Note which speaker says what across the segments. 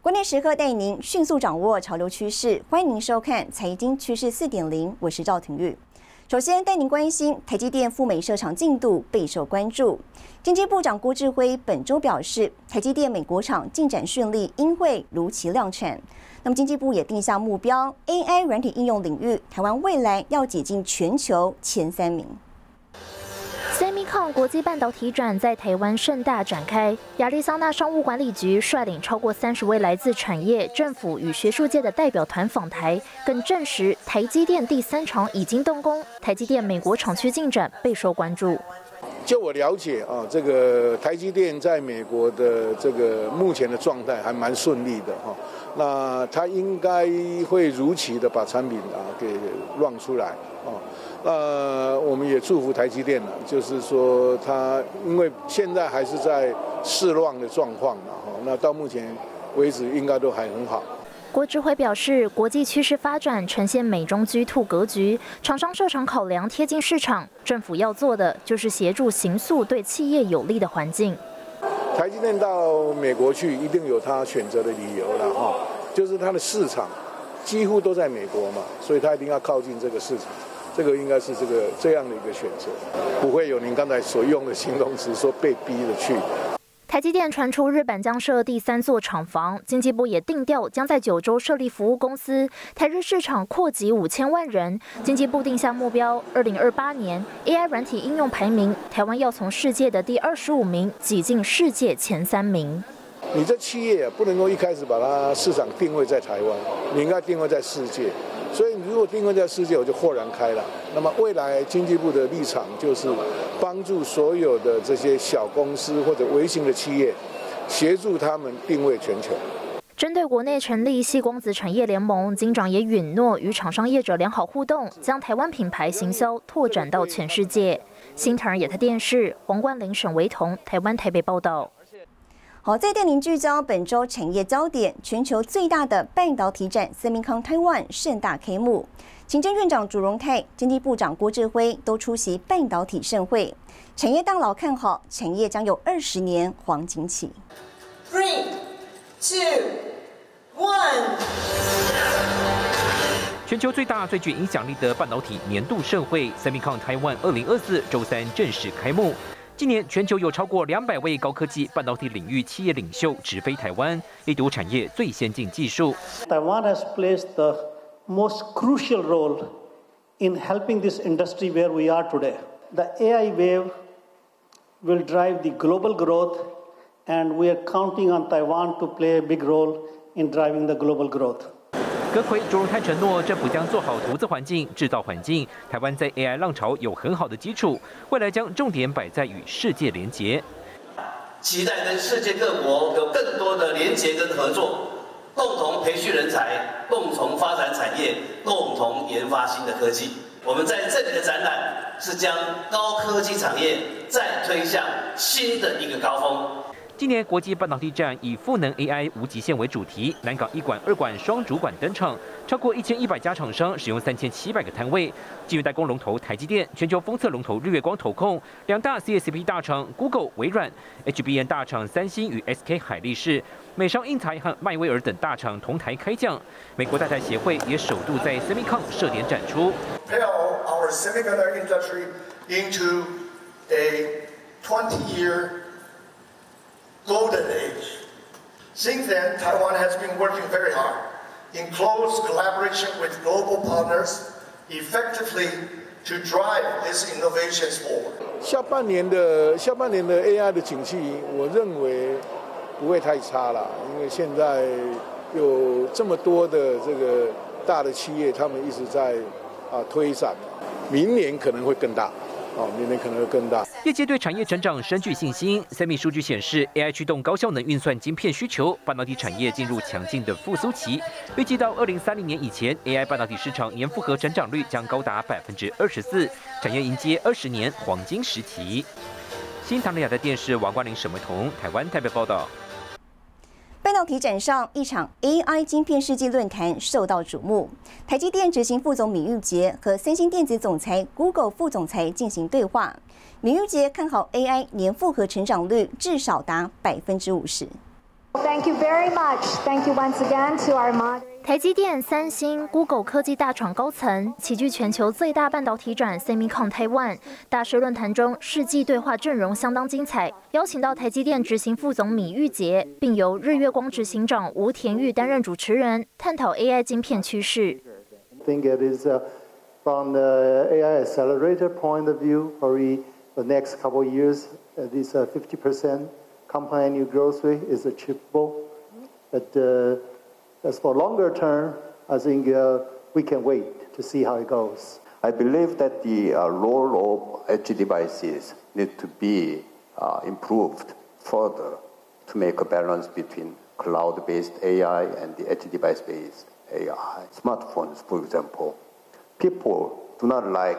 Speaker 1: 关键时刻带您迅速掌握潮流趋势，欢迎您收看《财经趋势4.0》，我是赵廷玉。首先带您关心台积电赴美设厂进度备受关注。经济部长郭志辉本周表示，台积电美国厂进展顺利，应会如期量产。那么经济部也定下目标 ，AI 软体应用领域，台湾未来要挤进全球前3名。
Speaker 2: Semicon 国际半导体展在台湾盛大展开，亚利桑那商务管理局率领超过30位来自产业、政府与学术界的代表团访台，更证实台积电第3厂已经动工，台积电美国厂区进展备受关注。
Speaker 3: 就我了解啊，这个台积电在美国的这个目前的状态还蛮顺利的哈。那它应该会如期的把产品给run出来哦。我们也祝福台积电了，就是说它因为现在还是在试run的状况了哈。那到目前为止应该都还很好。
Speaker 2: 郭志辉表示，国际趋势发展呈现美中G2格局，厂商设厂考量贴近市场，政府要做的就是协助形塑对企业有利的环境。
Speaker 3: 台积电到美国去一定有它选择的理由了哈，就是它的市场几乎都在美国嘛，所以它一定要靠近这个市场，这个应该是这样的一个选择，不会有您刚才所用的形容词说被逼的去。
Speaker 2: 台积电传出日本将设第3座厂房，经济部也定调将在9州设立服务公司，台日市场扩及5000万人。经济部定下目标，2028年 AI 软体应用排名，台湾要从世界的第25名挤进世界前3名。
Speaker 3: 你这企业不能够一开始把它市场定位在台湾，你应该定位在世界。所以如果定位在世界，我就豁然开朗。那么未来经济部的立场就是帮助所有的这些小公司或者微型的企业，协助他们定位全球。
Speaker 2: 针对国内成立矽光子产业联盟，金长也允诺与厂商业者良好互动，将台湾品牌行销拓展到全世界。新唐人亚太电视黄冠霖、沈维彤，台湾台北报道。
Speaker 1: 好，再带您聚焦本周产业焦点，全球最大的半导体展 Semicon Taiwan 盛大开幕。行政院长朱荣泰、经济部长郭志辉都出席半导体盛会。产业大佬看好，产业将有20年黄金期。
Speaker 4: 3、2、1。
Speaker 5: 全球最大、最具影响力的半导体年度盛会 Semicon Taiwan 2024周3正式开幕。今年全球有超过200位高科技半导体领域企业领袖直飞台湾，力读产业最先进技术。
Speaker 6: Taiwan has played the most crucial role in helping this industry where we are today. The AI wave will drive the global growth, and we are counting on Taiwan to play a big role in driving the global growth.
Speaker 5: 阁揆朱荣泰承诺，政府将做好投资环境、制造环境。台湾在 AI 浪潮有很好的基础，未来将重点摆在与世界连结。
Speaker 7: 期待跟世界各国有更多的连结跟合作，共同培训人才，共同发展产业，共同研发新的科技。我们在这里的展览是将高科技产业再推向新的一个高峰。
Speaker 5: 今年国际半导体展以赋能 AI 无极限为主题，南港1馆、2馆双主馆登场，超过1100家厂商使用3700个摊位。晶圆代工龙头台积电、全球封测龙头日月光投控、2大 CSP 大厂 Google、微软、HBM 大厂三星与 SK 海力士、美商英才和迈威尔等大厂同台开讲。美国大台协会也首度在 Semicon 设点展出。
Speaker 8: Propel our semiconductor industry into a 20-year golden age. Since then, Taiwan has been working very hard in close collaboration with global partners effectively to drive these innovations forward.
Speaker 3: 下半年的 AI 的景气，我认为不会太差了，因为现在有这么多的这个大的企业，他们一直在推展，明年可能会更大。明年可能会更大。
Speaker 5: 业界对产业成长深具信心。Semi 数据显示 ，AI 驱动高效能运算晶片需求，半导体产业进入强劲的复苏期。预计到2030年以前 ，AI 半导体市场年复合成长率将高达24%，产业迎接20年黄金时期。新唐人亚太电视王冠霖、沈维彤，台湾台北报道。
Speaker 1: 半导体展上，一场 AI 晶片世纪论坛受到瞩目。台积电执行副总闵玉洁和三星电子总裁、Google 副总裁进行对话。闵玉洁看好 AI 年复合成长率至少达50%。
Speaker 9: Thank you very much. Thank you once again to our moderator.
Speaker 2: 台积电、三星、Google 科技大厂高层齐聚全球最大半导体展 SEMICON Taiwan 大师论坛中，世纪对话阵容相当精彩，邀请到台积电执行副总米玉杰，并由日月光执行长吴田玉担任主持人，探讨 AI 晶片趋势。
Speaker 10: I think it is from the AI accelerator point of view, probably the next couple of years, this 50% compound annual growth rate is achievable. But as for longer term, I think we can wait to see how it goes.
Speaker 11: I believe that the role of edge devices need to be improved further to make a balance between cloud-based AI and the edge device-based AI. Smartphones, for example, people do not like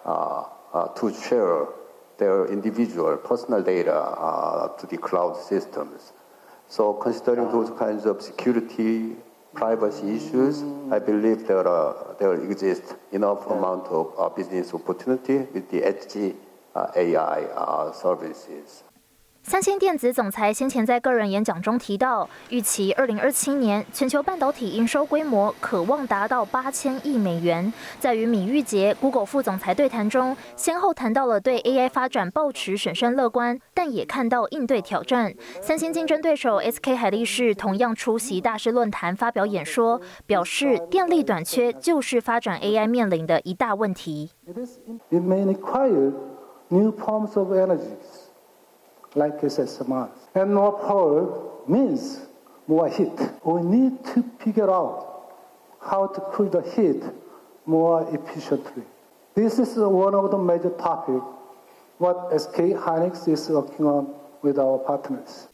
Speaker 11: to share their individual personal data to the cloud systems. So considering those kinds of security, privacy issues, I believe there exists enough amount of business opportunity with the edge AI services.
Speaker 2: 三星电子总裁先前在个人演讲中提到，预期2027年全球半导体营收规模可望达到8000亿美元。在与米玉杰、Google 副总裁对谈中，先后谈到了对 AI 发展抱持审慎乐观，但也看到应对挑战。三星竞争对手 SK 海力士同样出席大师论坛发表演说，表示电力短缺就是发展 AI 面临的一大问题。
Speaker 10: It may require new forms of energies.Like SMR. And more power means more heat. We need to figure out how to cool the heat more efficiently. This is one of the major topics what SK Hynix is working on with our partners.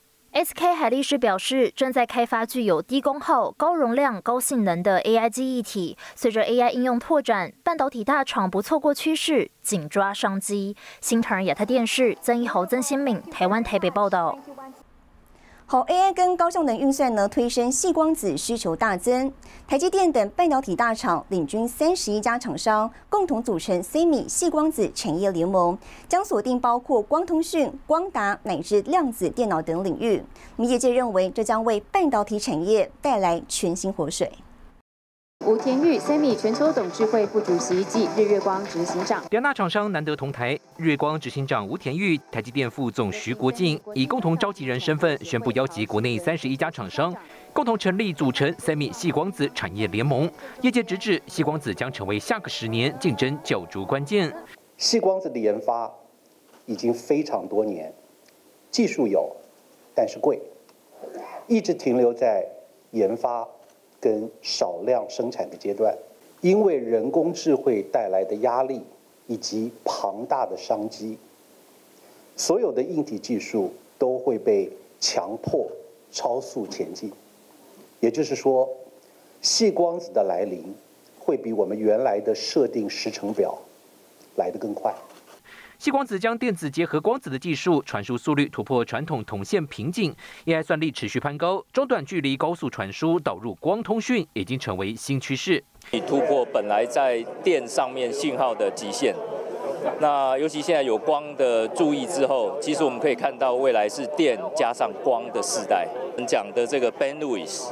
Speaker 2: SK 海力士表示，正在开发具有低功耗、高容量、高性能的 AI 记忆体。随着 AI 应用拓展，半导体大厂不错过趋势，紧抓商机。新唐人亚太电视曾一豪、曾新敏，台湾台北报道。
Speaker 1: 好 ，AI 跟高效能运算呢，推升矽光子需求大增。台积电等半导体大厂领军31家厂商，共同组成 SEMI 矽光子产业联盟，将锁定包括光通讯、光达乃至量子电脑等领域。业界认为，这将为半导体产业带来全新活水。
Speaker 12: 吴田玉 ，SEMI 全球董事会副主席及日月光执行长。
Speaker 5: 两大厂商难得同台，日月光执行长吴田玉、台积电副总徐国进以共同召集人身份宣布邀集国内31家厂商，共同成立组成 SEMI 矽光子产业联盟。业界直指，矽光子将成为下个10年竞争角逐关键。
Speaker 13: 矽光子的研发已经非常多年，技术有，但是贵，一直停留在研发跟少量生产的阶段，因为人工智慧带来的压力以及庞大的商机，所有的硬体技术都会被强迫超速前进。也就是说，矽光子的来临会比我们原来的设定时程表来得更快。
Speaker 5: 矽光子将电子结合光子的技术传输速率突破传统铜线瓶颈 ，AI 算力持续攀高，中短距离高速传输导入光通讯已经成为新趋势。
Speaker 14: 突破本来在电上面信号的极限，那尤其现在有光的注意之后，其实我们可以看到未来是电加上光的世代。我们讲的这个 bandwidth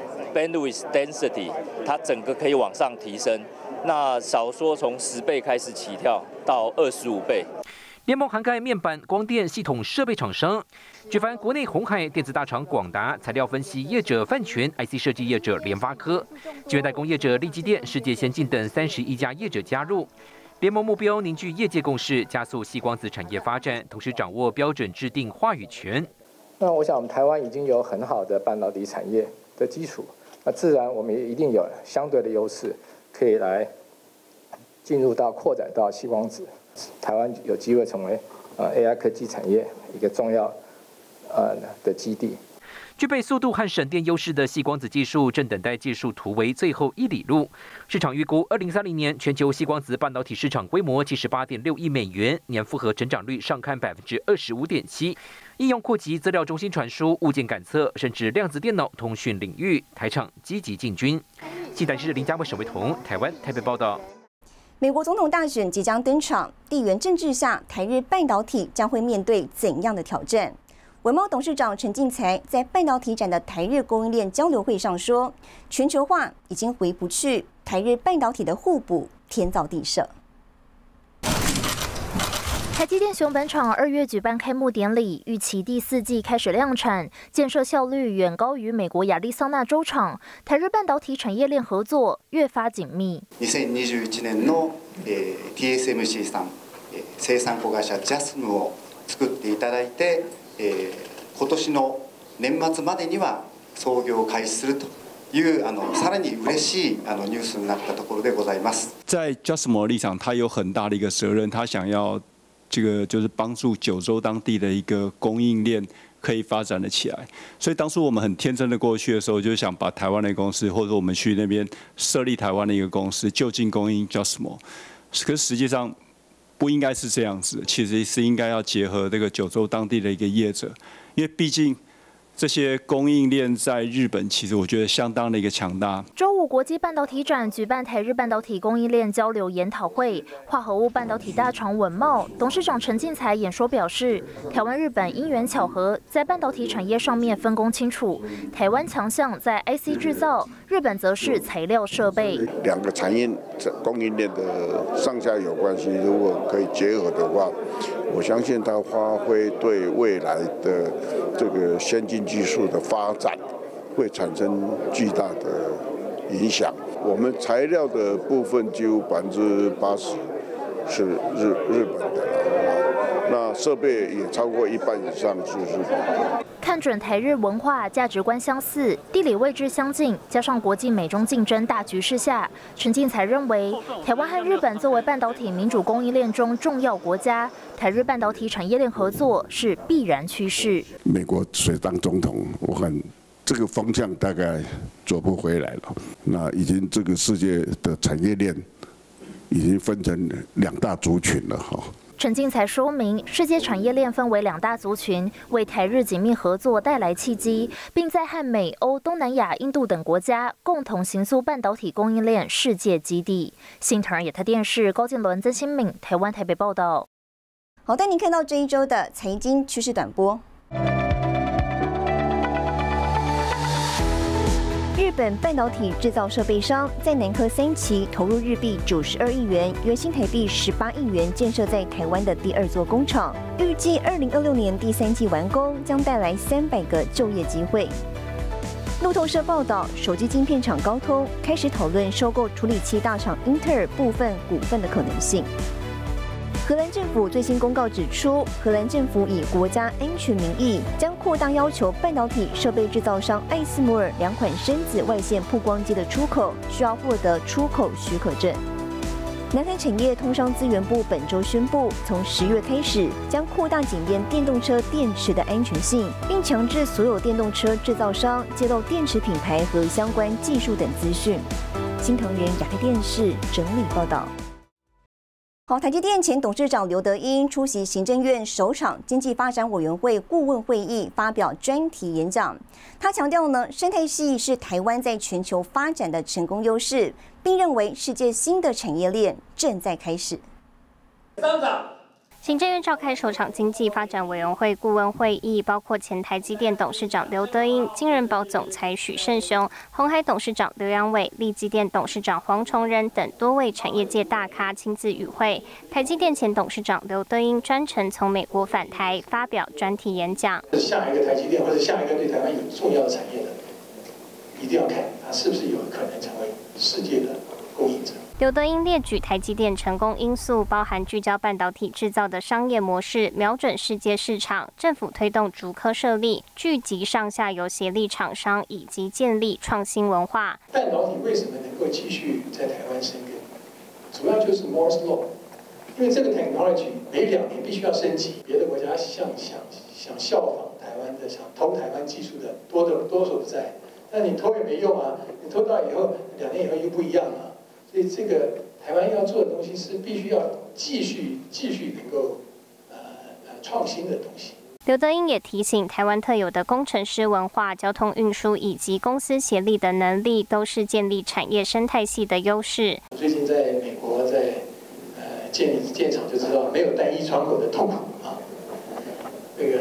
Speaker 14: density， 它整个可以往上提升。那少说从10倍开始起跳到25倍。
Speaker 5: 联盟涵盖面板、光电系统设备厂商，举凡国内鸿海电子大厂广达、材料分析业者泛全、IC 设计业者联发科、晶圆代工业者力积电、世界先进等31家业者加入。联盟目标凝聚业界共识，加速矽光子产业发展，同时掌握标准制定话语权。
Speaker 15: 那我想，我们台湾已经有很好的半导体产业的基础，那自然我们也一定有相对的优势。可以来进入到扩展到矽光子，台湾有机会成为AI 科技产业一个重要的基地。
Speaker 5: 具备速度和省电优势的矽光子技术正等待技术突围最后1里路。市场预估，2030年全球矽光子半导体市场规模78.6亿美元，年复合成长率上看25.7%。应用扩及资料中心传输、物件感测，甚至量子电脑通讯领域，台厂积极进军。记者是林家伟、沈维彤，台湾台北报道。
Speaker 1: 美国总统大选即将登场，地缘政治下，台日半导体将会面对怎样的挑战？ 文茂董事长陈进财在半导体展的台日供应链交流会上说，全球化已经回不去，台日半导体的互补天造地设。
Speaker 2: 台积电熊本厂2月举办开幕典礼，预期第4季开始量产，建设效率远高于美国亚利桑那州厂。台日半导体产业链合作越发紧密。
Speaker 16: 2021年の TSMC さん生産子会社ジャスムを作っていただいて、今年の年末までには操業を開始すると。さらに嬉しいニュースになったところでございます。
Speaker 17: 在 JASMO 的立场，他有很大的一个责任，他想要这个就是帮助九州当地的一个供应链可以发展的起来。所以当初我们很天真的过去的时候，就想把台湾的公司，或者我们去那边设立台湾的一个公司，就近供应 JASMO。可是实际上不应该是这样子，其实是应该要结合这个九州当地的一个业者，因为毕竟这些供应链在日本，其实我觉得相当的一个强大。
Speaker 2: 周5国际半导体展举办台日半导体供应链交流研讨会，化合物半导体大厂文茂董事长陈进财演说表示，台湾、日本因缘巧合，在半导体产业上面分工清楚。台湾强项在 IC 制造，日本则是材料设备。
Speaker 18: 两个产业供应链的上下游关系，如果可以结合的话，我相信它发挥对未来的这个先进技术的发展会产生巨大的影响。我们材料的部分几乎80%是日本的了，那设备也超过1半以上是日本的。
Speaker 2: 看准台日文化价值观相似，地理位置相近，加上国际美中竞争大局势下，陈进财认为，台湾和日本作为半导体民主供应链中重要国家，台日半导体产业链合作是必然趋势。
Speaker 18: 美国谁当总统，我看这个方向大概走不回来了。那已经这个世界的产业链已经分成2大族群了哈。
Speaker 2: 陈进财说明，世界产业链分为2大族群，为台日紧密合作带来契机，并在和美、欧、东南亚、印度等国家共同形塑半导体供应链世界基地。新唐人亚太电视高建伦、曾新敏，台湾台北报道。
Speaker 1: 好，带您看到这一周的财经趋势短波。日本半导体制造设备商在南科3期投入日币92亿元，约新台币18亿元，建设在台湾的第2座工厂，预计2026年第3季完工，将带来300个就业机会。路透社报道，手机晶片厂高通开始讨论收购处理器大厂英特尔部分股份的可能性。荷兰政府最新公告指出，荷兰政府以国家安全名义，将扩大要求半导体设备制造商艾斯摩尔2款深紫外线曝光机的出口需要获得出口许可证。南韩产业通商资源部本周宣布，从10月开始，将扩大检验电动车电池的安全性，并强制所有电动车制造商揭露电池品牌和相关技术等资讯。新唐人亚太电视整理报道。好，台积电前董事长刘德英出席行政院首场经济发展委员会顾问会议，发表专题演讲。他强调呢，生态系是台湾在全球发展的成功优势，并认为世界新的产业链正在开始。
Speaker 19: 行政院召开首场经济发展委员会顾问会议，包括前台积电董事长刘德英、金人保总裁许胜雄、鸿海董事长刘扬伟、力积电董事长黄崇仁等多位产业界大咖亲自与会。台积电前董事长刘德英专程从美国返台，发表专题演讲。
Speaker 20: 下一个台积电或者下一个对台湾有重要的产业的，一定要看它是不是有可能成为世界的供应者。
Speaker 19: 刘德英列举台积电成功因素，包含聚焦半导体制造的商业模式，瞄准世界市场，政府推动竹科设立，聚集上下游协力厂商，以及建立创新文化。
Speaker 20: 半导体为什么能够继续在台湾生根？主要就是 Moore's Law， 因为这个 technology 每2年必须要升级，别的国家想效仿台湾的，想偷台湾技术的多数不在，但你偷也没用啊，你偷到以后2年以后又不一样了。所以这个台湾要做的东西是必须要继续能够创新的东西。
Speaker 19: 刘德英也提醒，台湾特有的工程师文化、交通运输以及公司协力的能力，都是建立产业生态系的优势。
Speaker 20: 最近在美国在建厂就知道，没有单一窗口的痛苦啊。这个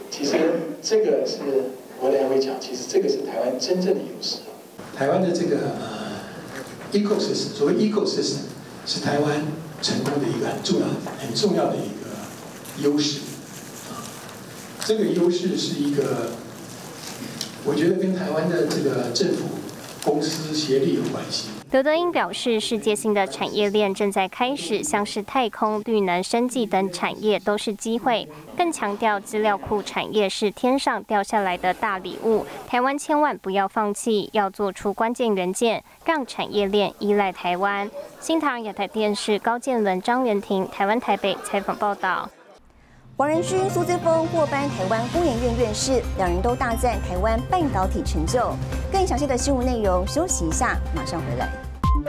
Speaker 20: 其实这个是我等下会讲，其实这个是台湾真正的优势。台湾的这个ecosystem， 所谓 ecosystem 是台湾成功的一个很重要的一个优势。这个优势是一个，我觉得跟台湾的这个政府公司协力有关系。
Speaker 19: 刘德英表示，世界性的产业链正在开始，像是太空、绿能、生技等产业都是机会。更强调，资料库产业是天上掉下来的大礼物，台湾千万不要放弃，要做出关键元件，让产业链依赖台湾。新唐亚太电视高建伦、张元婷，台湾台北采访报道。
Speaker 1: 黄仁勋、苏姿丰获颁台湾工研院院士，两人都大赞台湾半导体成就。更详细的新闻内容，休息一下，马上回来。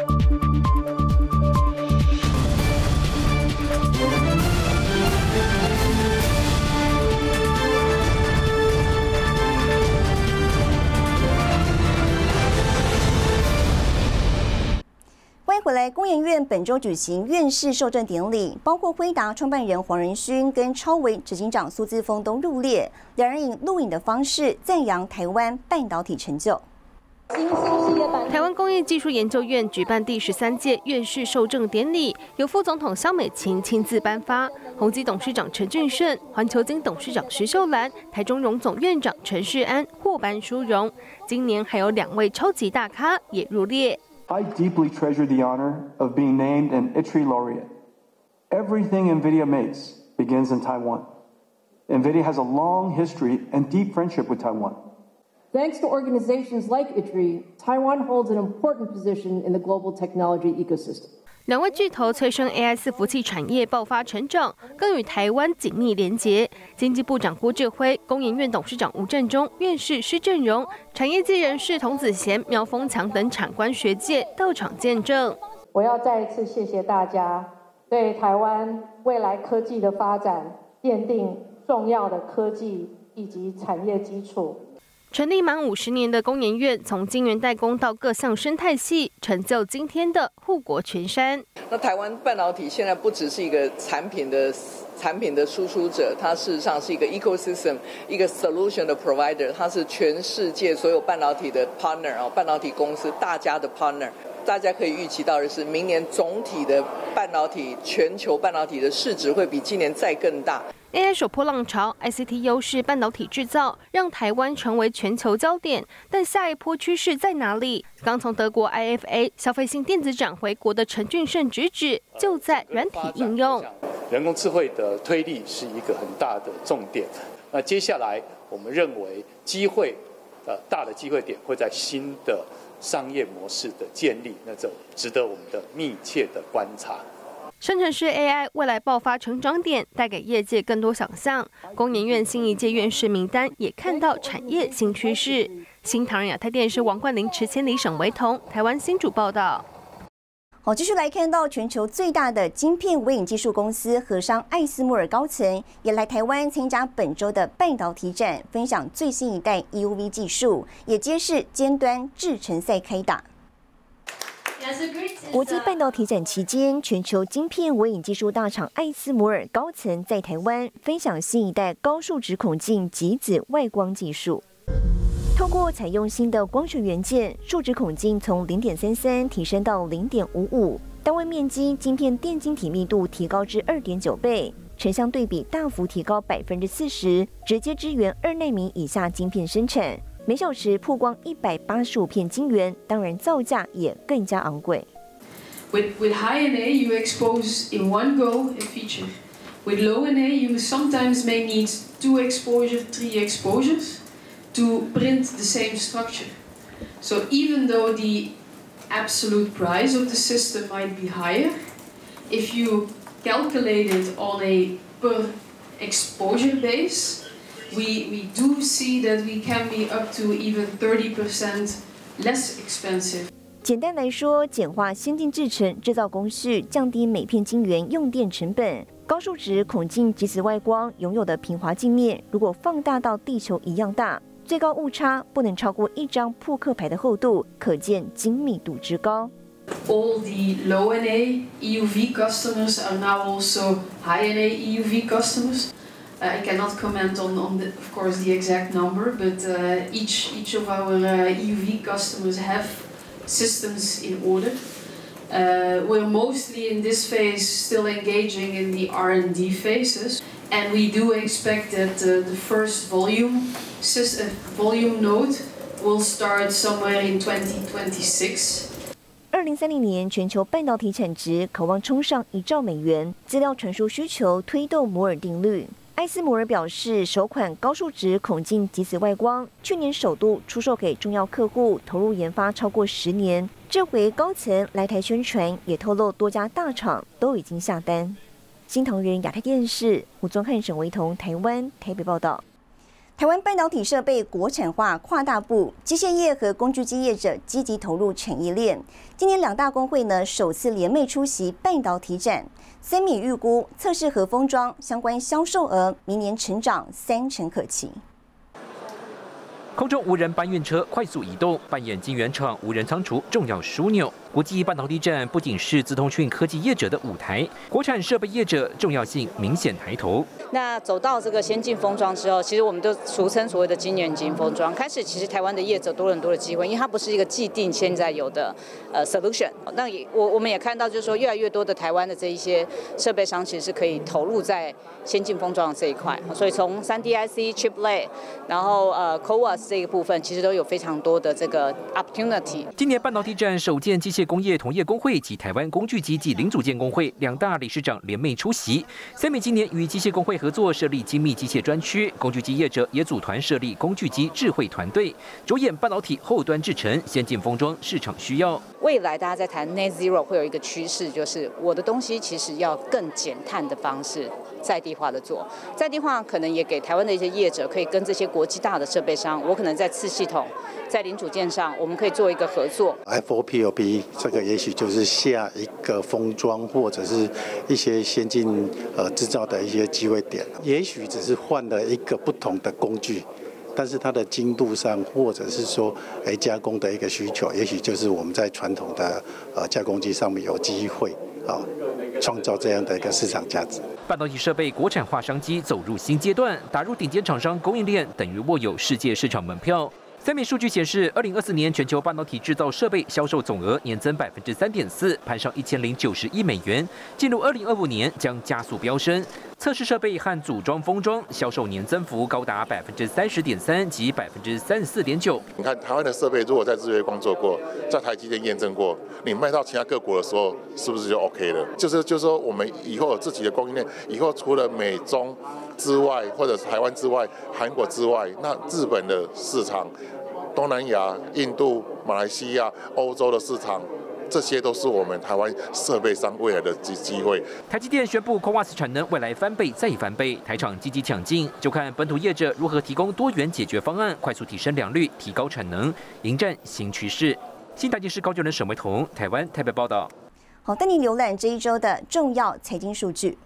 Speaker 1: 欢迎回来，工研院本周举行院士授证典礼，包括辉达创办人黄仁勋跟超微执行长苏姿丰都入列，两人以录影的方式赞扬台湾半导体成就。
Speaker 21: 台湾工业技术研究院举办第13届院士授证典礼，由副总统萧美琴亲自颁发，宏基董事长陈俊盛、环球晶董事长徐秀兰、台中荣总院长陈世安获颁殊荣。今年还有2位超级大咖也入列。
Speaker 22: I deeply treasure the honor of being named an ITRI laureate. Everything NVIDIA makes begins in Taiwan. NVIDIA has a long history and deep friendship with Taiwan.
Speaker 23: Thanks to organizations like ITRI, Taiwan holds an important position in the global technology ecosystem.
Speaker 21: 2位巨头催生 AI 伺服器产业爆发成长，更与台湾紧密连结。经济部长郭志辉、工研院董事长吴振中、院士施正荣、产业界人士童子贤、苗丰强等产官学界到场见证。
Speaker 23: 我要再一次谢谢大家，对台湾未来科技的发展奠定重要的科技以及产业基础。
Speaker 21: 成立满50年的工研院，从晶圆代工到各项生态系，成就今天的护国群山。
Speaker 24: 那台湾半导体现在不只是一个产品的输出者，它事实上是一个 ecosystem， 一个 solution 的 provider， 它是全世界所有半导体的 partner 啊，半导体公司大家的 partner。大家可以预期到的是，明年总体的全球半导体的市值会比今年再更大。
Speaker 21: AI 首波浪潮 ，ICT 优势半导体制造让台湾成为全球焦点，但下一波趋势在哪里？刚从德国 IFA 消费性电子展回国的陈俊盛直指，就在软体应用。
Speaker 25: 人工智慧的推力是一个很大的重点。那接下来我们认为大的机会点会在新的商业模式的建立，那这值得我们的密切的观察。
Speaker 21: 生成式 AI 未来爆发成长点，带给业界更多想象。工研院新一届院士名单也看到产业新趋势。新唐人亚太电视王冠霖、池千里、沈维彤，台湾新竹报道。
Speaker 1: 好，继续来看到全球最大的晶片微影技术公司和商艾斯摩尔高层也来台湾参加本周的半导体展，分享最新一代 EUV 技术，也揭示尖端制程赛开打。国际半导体展期间，全球晶片微影技术大厂艾斯摩尔高层在台湾分享新一代高数值孔径极紫外光技术。透过采用新的光学元件，数值孔径从 0.33 提升到 0.55， 单位面积晶片电晶体密度提高至 2.9 倍，成像对比大幅提高 40%， 直接支援2奈米以下晶片生产。每小时曝光185片晶圆，当然造价也更加昂贵。
Speaker 26: With high NA, you expose in one go a feature. With low NA, you sometimes may need 2 exposures, 3 exposures to print the same structure. So even though the absolute price of the system might be higher, if you calculate it on a per exposure base,We do see that we can be up to even 30% less expensive.
Speaker 1: 简单来说，简化先进制程制造工序，降低每片晶圆用电成本。高数值孔径极紫外光拥有的平滑镜面，如果放大到地球一样大，最高误差不能超过1张扑克牌的厚度，可见精密度之高。
Speaker 26: All the low NA EUV customers are now also high NA EUV customers. I cannot comment on of course, the exact number, but each of our EUV customers have systems in order. We're mostly in this phase still engaging in the R&D phases, and we do expect that the first volume node will start somewhere in 2026.
Speaker 1: 2030年，全球半导体产值可望冲上1兆美元。资料传输需求推动摩尔定律。艾斯摩尔表示，首款高数值孔径极紫外光去年首度出售给重要客户，投入研发超过10年。这回高层来台宣传，也透露多家大厂都已经下单。新唐人亚太电视吴宗翰、沈维彤，台湾台北报道。台湾半导体设备国产化跨大步，机械业和工具机业者积极投入产业链。今年2大工会呢首次联袂出席半导体展，SEMI预估测试和封装相关销售额明年成长30%可期。
Speaker 5: 空中无人搬运车快速移动，扮演晶圆厂无人仓储重要枢纽。国际半导体展不仅是资通讯科技业者的舞台，国产设备业者重要性明显抬头。
Speaker 3: 那走到这个先进封装之后，其实我们都俗称所谓的晶圆级封装，开始其实台湾的业者多了很多的机会，因为它不是一个既定现在有的solution。那我们也看到，就是说越来越多的台湾的这一些设备商其实是可以投入在先进封装的这一块，所以从3D IC、chiplet， 然后CoWoS 这个部分，其实都有非常多的这个 opportunity。
Speaker 5: 今年半导体展首见机械工业同业工会及台湾工具机及零组件工会2大理事长联袂出席。SEMI今年与机械工会合作设立精密机械专区，工具机业者也组团设立工具机智慧团队，着眼半导体后端制程、先进封装市场需要。
Speaker 3: 未来大家在谈 Net Zero 会有一个趋势，就是我的东西其实要更减碳的方式，在地化的做。在地化可能也给台湾的一些业者可以跟这些国际大的设备商，我可能在次系统、在零组件上，我们可以做一个合作。
Speaker 4: FOPLP 这个也许就是下一个封装或者是一些先进制造的一些机会点，也许只是换了一个不同的工具，但是它的精度上或者是说加工的一个需求，也许就是我们在传统的加工机上面有机会创造这样的一个市场价值。
Speaker 5: 半导体设备国产化商机走入新阶段，打入顶尖厂商供应链，等于握有世界市场门票。SEMI数据显示，2024年全球半导体制造设备销售总额年增3.4%，攀上1090亿美元。进入2025年将加速飙升。测试设备和组装封装销售年增幅高达30.3%及34.9%。
Speaker 6: 你看台湾的设备，如果在日月光做过，在台积电验证过，你卖到其他各国的时候，是不是就 OK 了？就是说，我们以后有自己的供应链，以后除了美中之外，或者是台湾之外、韩国之外，那日本的市场、东南亚、印度、马来西亚、欧洲的市场。这些都是我们台湾设备商未来的机会。
Speaker 5: 台积电宣布 CoWoS 产能未来翻倍再翻倍，台厂积极抢进，就看本土业者如何提供多元解决方案，快速提升良率，提高产能，迎战新趋势。新台电视高就人沈维彤，台湾台北报道。
Speaker 1: 好，带您浏览这一周的重要财经数据。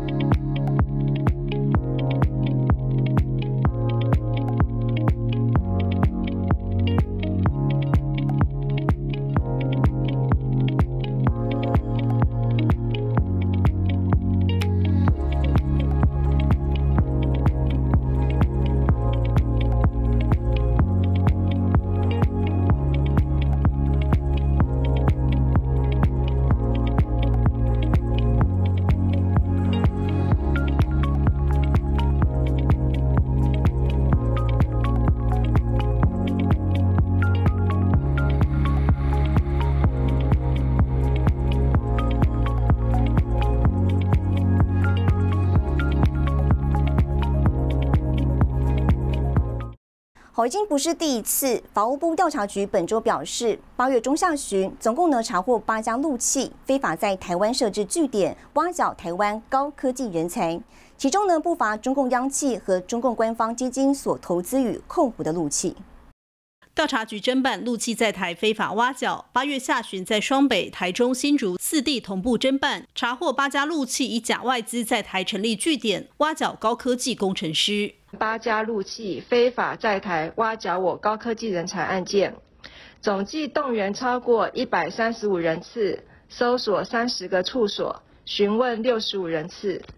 Speaker 1: 已经不是第一次。法务部调查局本周表示，8月中下旬，总共查获8家陆企非法在台湾设置据点，挖角台湾高科技人才。其中不乏中共央企和中共官方基金所投资与控股的陆企。
Speaker 7: 调查局侦办陆企在台非法挖角，8月下旬在双北、台中、新竹4地同步侦办，查获8家陆企以假外资在台成立据点，挖角高科技工程师。
Speaker 8: 8家陆企非法在台挖角我高科技人才案件，总计动员超过135人次，搜索30个处所，询问65人次。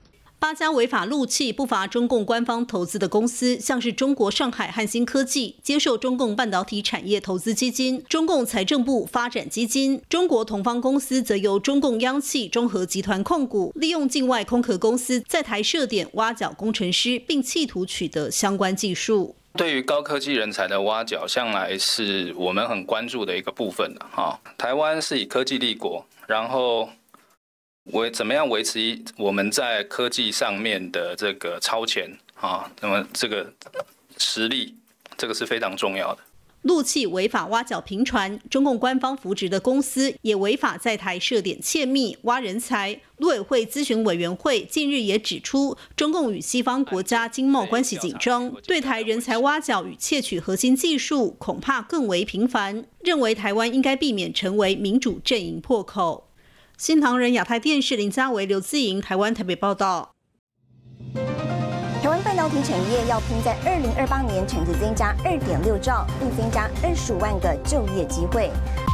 Speaker 7: 8家违法录气不乏中共官方投资的公司，像是中国上海汉芯科技接受中共半导体产业投资基金、中共财政部发展基金，中国同方公司则由中共央企中核集团控股，利用境外空壳公司在台设点挖角工程师，并企图取得相关技术。
Speaker 9: 对于高科技人才的挖角，向来是我们很关注的一个部分的。台湾是以科技立国，然后怎么样维持我们在科技上面的这个超前那么这个实力，这个是非常重要的。
Speaker 7: 陆企违法挖角频传，中共官方扶植的公司也违法在台设点窃密挖人才。陆委会咨询委员会近日也指出，中共与西方国家经贸关系紧张，对台人才挖角与窃取核心技术恐怕更为频繁，认为台湾应该避免成为民主阵营破口。新唐人亚太电视林家维、刘自莹，台湾台北报道。
Speaker 1: 台湾半导体产业要拼在2028年产值增加2.6兆，并增加25万个就业机会。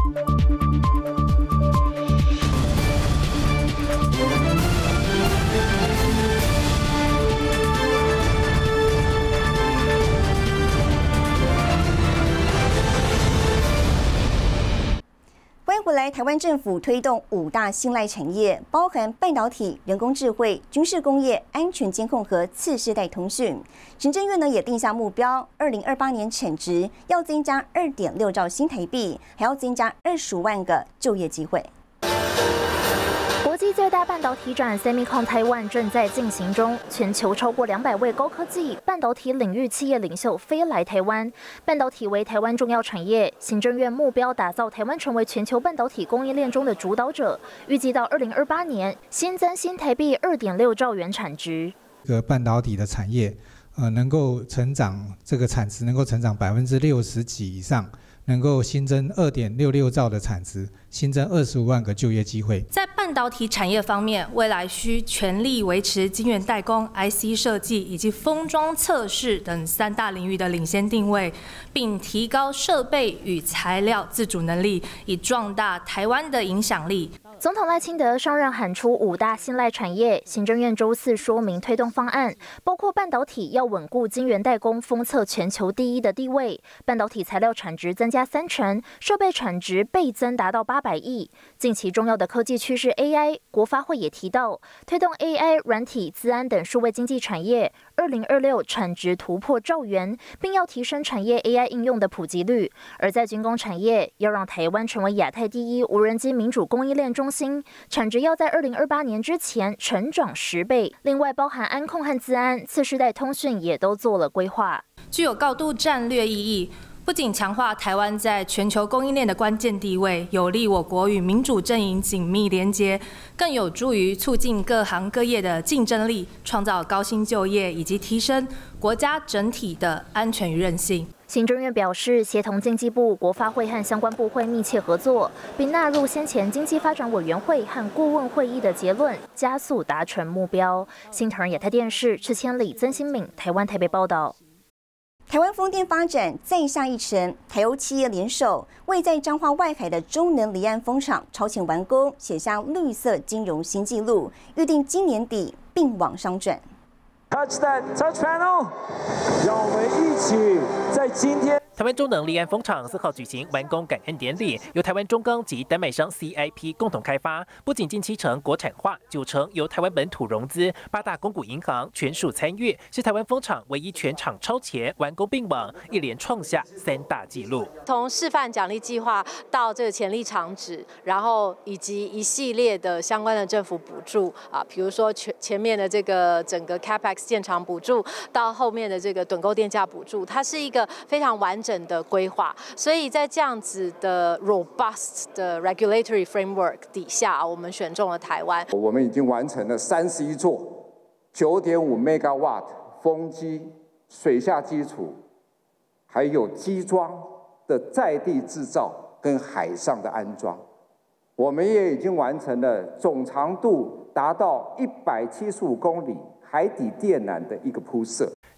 Speaker 1: 欢迎回来。台湾政府推动5大新赖产业，包含半导体、人工智慧、军事工业、安全监控和次世代通讯。行政院呢也定下目标，2028年产值要增加2.6兆新台币，还要增加25万个就业机会。
Speaker 2: 国际最大半导体展 SEMICON Taiwan 正在进行中，全球超过200位高科技半导体领域企业领袖飞来台湾。半导体为台湾重要产业，行政院目标打造台湾成为全球半导体供应链中的主导者，预计到2028年新增新台币2.6兆元产值。
Speaker 10: 这个半导体的产业，能够成长，这个产值能够成长60%几以上。能够新增2.66兆的产值，新增25万个就业机会。
Speaker 11: 在半导体产业方面，未来需全力维持晶圆代工、IC 设计以及封装测试等3大领域的领先定位，并提高设备与材料自主能力，以壮大台湾的影响力。
Speaker 2: 总统赖清德上任喊出5大新赖产业，行政院周4说明推动方案，包括半导体要稳固晶圆代工封测全球第1的地位，半导体材料产值增加30%，设备产值倍增达到800亿。近期重要的科技趋势 AI， 国发会也提到，推动 AI、软体、资安等数位经济产业，2026产值突破兆元，并要提升产业 AI 应用的普及率。而在军工产业，要让台湾成为亚太第1无人机民主供应链中心，产值要在2028年之前成长10倍。另外，包含安控和资安、次世代通讯也都做了规划，
Speaker 11: 具有高度战略意义。不仅强化台湾在全球供应链的关键地位，有利我国与民主阵营紧密连结，更有助于促进各行各业的竞争力，创造高薪就业，以及提升国家整体的安全与韧性。
Speaker 2: 行政院表示，协同经济部、国发会和相关部会密切合作，并纳入先前经济发展委员会和顾问会议的结论，加速达成目标。新唐人亚太电视池千里、曾新敏，台湾台北报道。
Speaker 1: 台湾风电发展再下一城，台欧企业联手，为在彰化外海的中能离岸风场超前完工，写下绿色金融新纪录，预定今年底并网商转。
Speaker 12: Touch that, touch panel， 让我们一起在今天。
Speaker 13: 台湾中能离岸风场4号举行完工感恩典礼，由台湾中钢及丹麦商 CIP 共同开发，不仅近7成国产化，9成由台湾本土融资，8大公股银行全数参与，是台湾风场唯一全场超前完工并网，一连创下3大纪录。
Speaker 14: 从示范奖励计划到这个潜力场址，然后以及一系列的相关的政府补助啊，比如说前面的这个整个 Capex 建厂补助，到后面的这个趸购电价补助，它是一个非常完整的规划，所以在这样子的 robust 的 regulatory framework 底下，我们选中了台湾。
Speaker 27: 我们已经完成了31座9.5 megawatt 风机、水下基础，还有机装的在地制造跟海上的安装。我们也已经完成了总长度达到175公里海底电缆的一个铺设。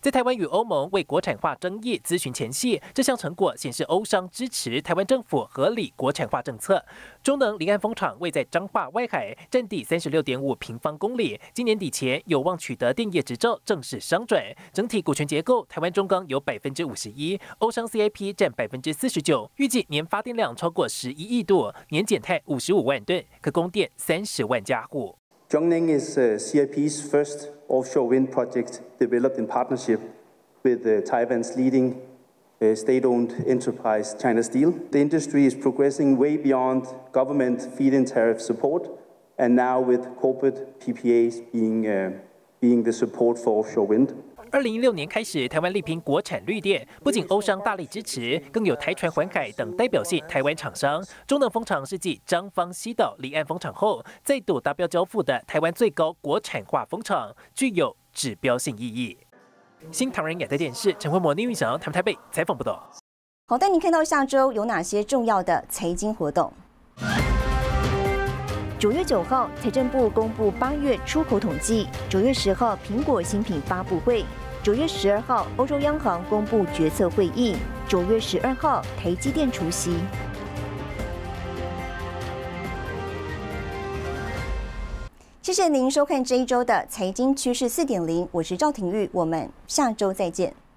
Speaker 13: 在台湾与欧盟为国产化争议咨询前夕，这项成果显示欧商支持台湾政府合理国产化政策。中能离岸风场位在彰化外海，占地36.5平方公里，今年底前有望取得电业执照，正式商转。整体股权结构，台湾中钢有51%，欧商 CIP 占49%，预计年发电量超过11亿度，年减碳55万吨，可供电30万家户。
Speaker 15: Zhongning is CIP's first offshore wind project developed in partnership with Taiwan's leading state-owned enterprise, China Steel. The industry is progressing way beyond government feed-in tariff support, and now with corporate PPAs being the support for offshore wind.
Speaker 13: 2016年开始，台湾力拼国产绿电，不仅欧商大力支持，更有台船环海等代表性台湾厂商。中能风场是继彰芳西岛离岸风场后，再度达标交付的台湾最高国产化风场，具有指标性意义。新唐人亚太电视陈慧模、倪云翔台北采访报道。
Speaker 1: 好，带您看到下周有哪些重要的财经活动。9月9号，财政部公布8月出口统计。9月10号，苹果新品发布会。9月12号，欧洲央行公布决策会议。9月12号，台积电除息。谢谢您收看这一周的财经趋势4.0，我是赵廷玉，我们下周再见。